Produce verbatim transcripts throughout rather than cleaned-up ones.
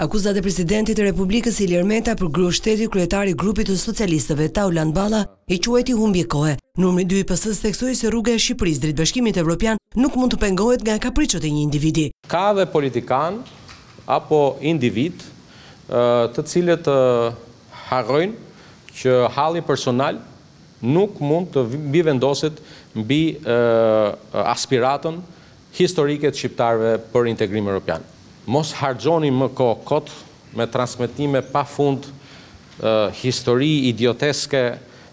Akuzat e presidentit të Republikës Ilir Meta për grushteti kryetari i grupit të socialistëve Tauland Balla i quajti humbje kohe. Numri dy i P S-s theksoi se rruga e Shqipërisë drejt Bashkimit Evropian nuk mund të pengohet nga kapriçot e një individi. Ka dhe politikan apo individ të cilët harrojnë që halli personal nuk mund të bivendoset mbi aspiratën historike të shqiptarëve për integrim evropian. Mos harxhoni më kohë kot me transmetime pa fund, histori idioteske,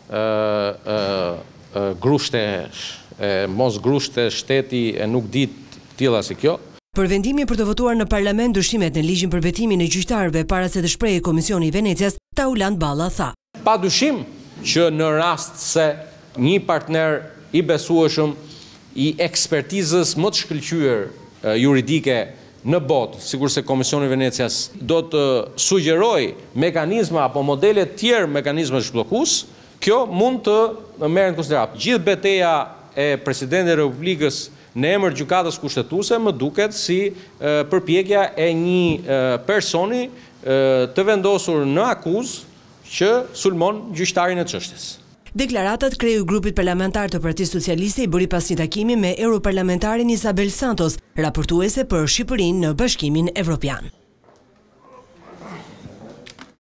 grushte, mos grushte shteti e nuk dit tilla si kjo. Për vendimin për të votuar në parlament ndryshimet në ligjin për betimin e gjyqtarëve para se të shprehej Komisioni i Venecias, Tauland Balla tha: Pa dyshim që në rast se një partner i besueshëm i ekspertizës më të shkëlqyer juridike në botë, sigurisht se Komisioni i Venecias do të sugjeroj mekanizma apo modele të tjerë mekanizma zhbllokues, kjo mund të merret në konsiderat. Gjithë betejë e presidentit të Republikës në emër gjykatës kushtetuese më duket si përpjekja e një personi të vendosur në akuzë që sulmon gjyqtarin e çështjes. Deklaratat kreu i grupit parlamentar të Partisë Socialiste i bëri pas një takimi me europarlamentarin Isabel Santos, raportuese për Shqipërinë në Bashkimin Evropian.